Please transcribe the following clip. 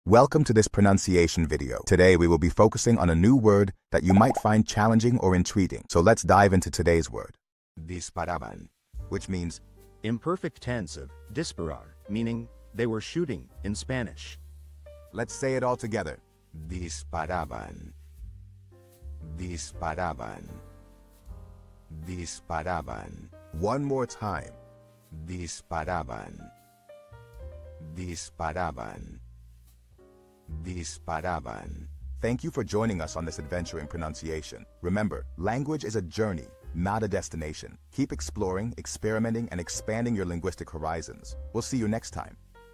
Welcome to this pronunciation video. Today we will be focusing on a new word that you might find challenging or intriguing. So let's dive into today's word. Disparaban, which means Imperfect tense of disparar, meaning they were shooting in Spanish. let's say it all together. Disparaban. Disparaban. Disparaban. One more time. Disparaban. Disparaban. Disparaban. Thank you for joining us on this adventure in pronunciation. Remember, language is a journey, not a destination. Keep exploring, experimenting, and expanding your linguistic horizons. We'll see you next time.